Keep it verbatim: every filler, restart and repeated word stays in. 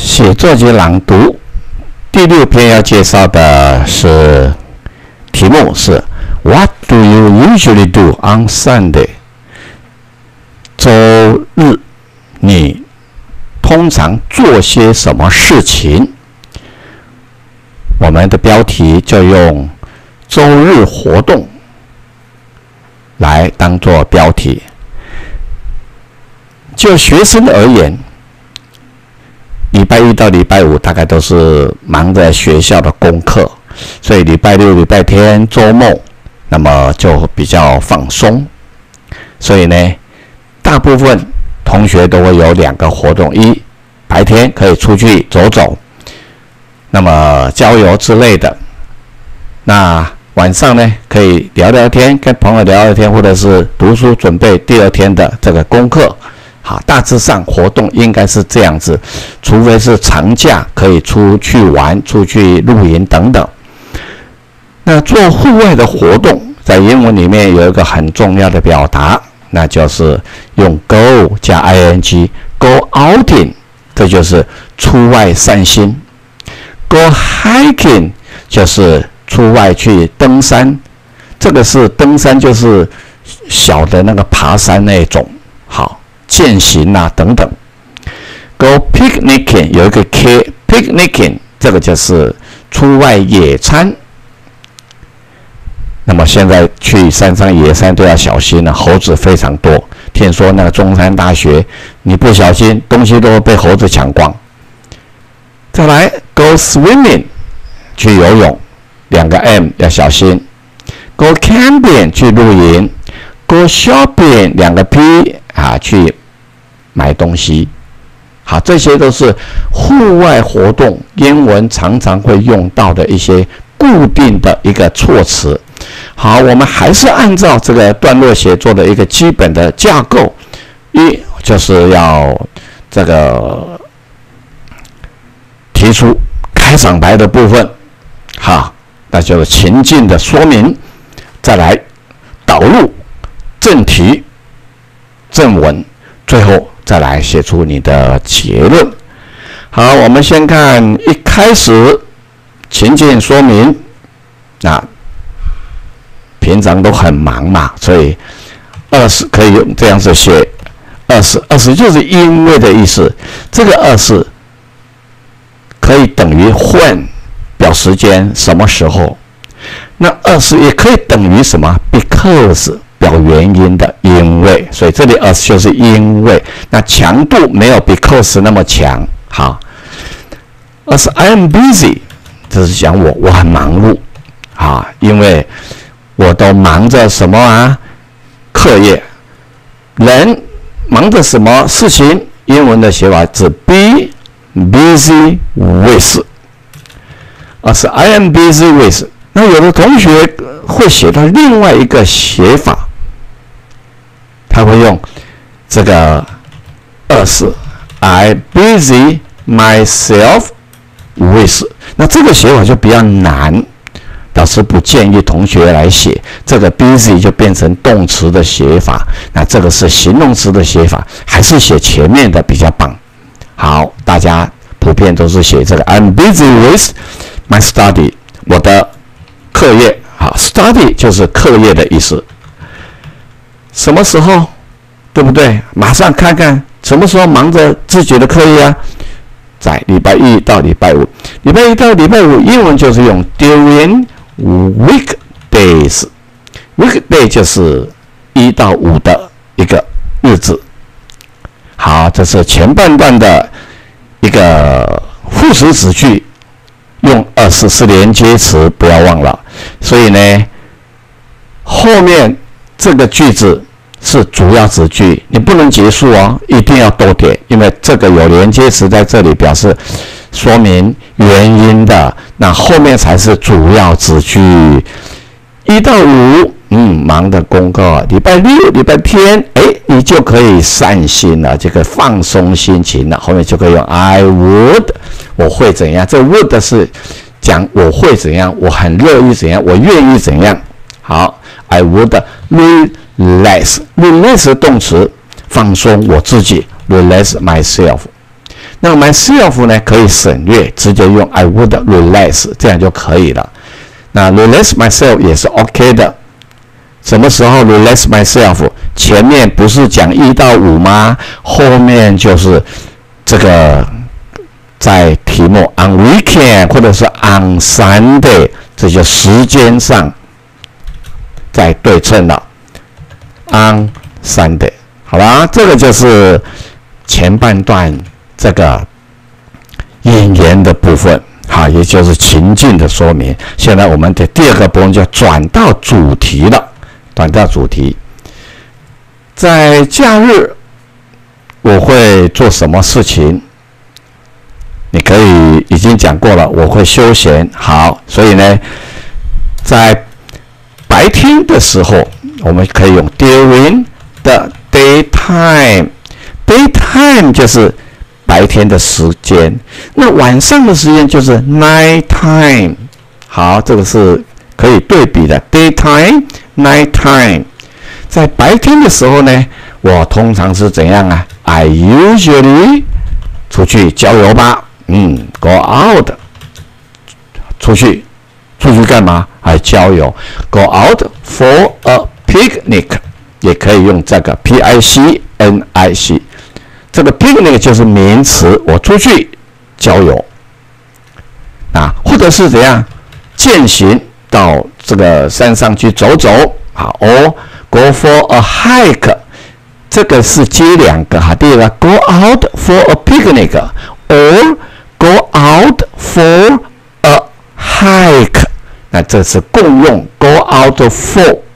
写作及朗读第六篇要介绍的是题目是 What do you usually do on Sunday？ 周日你通常做些什么事情？我们的标题就用周日活动来当做标题。就学生而言，礼拜一到礼拜五大概都是忙着学校的功课，所以礼拜六、礼拜天、周末，那么就比较放松。所以呢，大部分同学都会有两个活动：一，白天可以出去走走，那么郊游之类的；那晚上呢，可以聊聊天，跟朋友聊聊天，或者是读书，准备第二天的这个功课。好，大致上活动应该是这样子，除非是长假可以出去玩、出去露营等等。那做户外的活动，在英文里面有一个很重要的表达，那就是用 go 加 ing，go outing， 这就是出外散心。go hiking 就是出外去登山，这个是登山，就是小的那个爬山那种。好。健行啊等等。 Go picnicking 有一个 K， picnicking 这个就是出外野餐。那么现在去山上野餐都要小心了，猴子非常多。听说那个中山大学，你不小心东西都会被猴子抢光。再来 Go swimming 去游泳，两个 M 要小心。Go camping 去露营。Go shopping 两个 P 啊去买东西。好，这些都是户外活动英文常常会用到的一些固定的一个措辞。好，我们还是按照这个段落写作的一个基本的架构，一就是要这个提出开场白的部分，好，那就是情境的说明，再来导入正题、正文，最后再来写出你的结论。好，我们先看一开始情境说明。那平常都很忙嘛，所以二十可以用这样子写。二十，二十就是因为的意思。这个二十可以等于 when 表时间，什么时候。那二十也可以等于什么 because 表原因的，因为，所以这里二十就是因为，那强度没有 because 那么强。好，二十 I am busy， 这是讲我我很忙碌啊，因为我都忙着什么啊？课业。人忙着什么事情？英文的写法是 be busy with。二十 I am busy with。那有的同学会写到另外一个写法。他会用这个二十 I busy myself with， 那这个写法就比较难，老师不建议同学来写。这个 busy 就变成动词的写法，那这个是形容词的写法，还是写前面的比较棒。好，大家普遍都是写这个 I'm busy with my study， 我的课业。好 ，study 就是课业的意思。什么时候，对不对？马上看看什么时候忙着自己的课业啊？在礼拜一到礼拜五，礼拜一到礼拜五，英文就是用 during weekdays。weekday 就是一到五的一个日子。好，这是前半段的一个副词子句，用二十是连接词，不要忘了。所以呢，后面这个句子是主要子句，你不能结束哦，一定要逗点，因为这个有连接词在这里表示说明原因的，那后面才是主要子句。一到五，嗯，忙的功课，礼拜六、礼拜天，哎，你就可以散心了，这个放松心情了，后面就可以用 I would， 我会怎样？这 would 是讲我会怎样，我很乐意怎样，我愿意怎样。好 ，I would relax，relax 动词，放松我自己 ，relax myself。 那 myself 呢可以省略，直接用 I would relax， 这样就可以了。那 relax myself 也是 OK 的。什么时候 relax myself？ 前面不是讲一到五吗？后面就是这个在题目 on weekend 或者是 on Sunday， 这就时间上在对称了。on Sunday， 好吧，这个就是前半段这个引言的部分。好，也就是情境的说明。现在我们的第二个部分就转到主题了。转到主题，在假日我会做什么事情？你可以已经讲过了，我会休闲。好，所以呢，在白天的时候，我们可以用 during the daytime。daytime 就是白天的时间，那晚上的时间就是 night time。好，这个是可以对比的 daytime。night time， 在白天的时候呢，我通常是怎样啊 ？I usually 出去郊游吧，嗯 ，go out， 出去，出去干嘛？哎，郊游 ，go out for a picnic， 也可以用这个 P I C N I C， 这个 picnic 就是名词，我出去郊游，啊，或者是怎样健行。到这个山上去走走，好 ，or go for a hike， 这个是接两个哈。第一个 go out for a picnic，or go out for a hike， 那这是共用 go out for